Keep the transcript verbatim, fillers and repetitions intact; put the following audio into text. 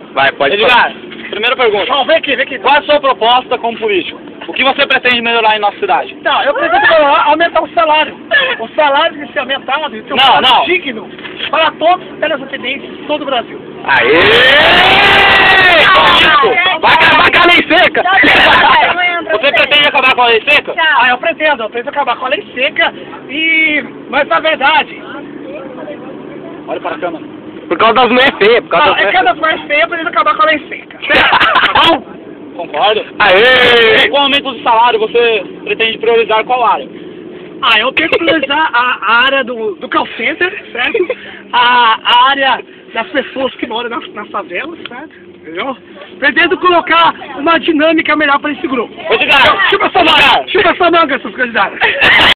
Vai, pode Edgar, primeira pergunta. Não, vem aqui, vem aqui. Qual é a sua proposta como político? O que você pretende melhorar em nossa cidade? Não, eu pretendo aumentar o salário. O salário tem que ser aumentado e ter um Não, salário não. digno para todos os teleatendentes de todo o Brasil. Aê! Isso! Vai acabar com a lei seca! Você pretende acabar com a lei seca? Ah, eu pretendo, eu pretendo acabar com a lei seca e... Mas na verdade... Olha para a câmera. Por causa das mulheres feias, por causa Não, das é mulheres cada mais feia, eu pretendo acabar com a lei seca. Tá bom? Concordo. Aê! Com o aumento do salário, você pretende priorizar qual área? Ah, eu tenho que priorizar a, a área do, do call center, certo? A, a área das pessoas que moram nas, nas favelas, certo? Entendeu? Pretendo colocar uma dinâmica melhor para esse grupo. Edgar, Chupa essa manga, chupa essa manga, seus candidatos.